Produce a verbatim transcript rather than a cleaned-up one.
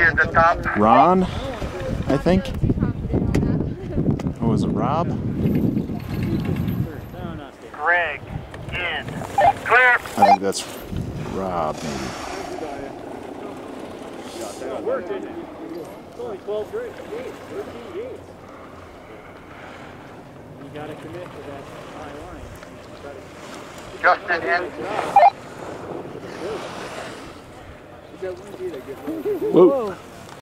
at the top. Ron, I think. Or was it Rob? Greg, in. Clear. I think that's Rob, maybe. It worked, didn't it? It's only twelve gates, thirteen gates. You got to commit to that high line. Justin, in. You got one gate I get. Whoa.